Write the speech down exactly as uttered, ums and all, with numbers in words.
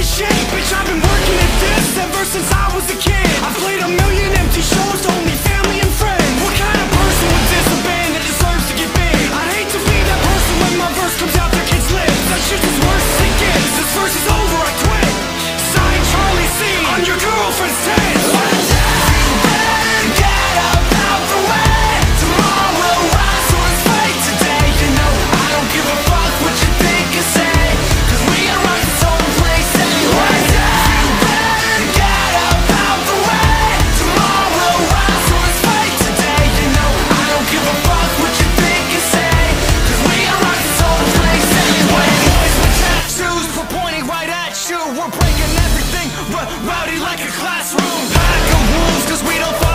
shit, bitch, I've been working at this ever since I was a kid. I've played a million empty shows to only family and friends. What kind of person would diss a band that deserves to get big? I'd hate to be that person when my verse comes out their kids' lips. That shit's as worse as it gets. This verse is over, I quit. Sign Charlie C on your girlfriend's tits. One day, you better get up out the way. Tomorrow will rise, so let's fight today. You know I don't give a fuck what you think or say, 'cause we are right its own place anyway. One day, you better get up out the way. Tomorrow will rise, so let's fight today. You know I don't give a fuck what you think or say, 'cause we are right its own place anyway. Boys with tattoos, we're pointing right at you. We're breaking everything, r- rowdy like a classroom. Pack of wolves, 'cause we don't fuck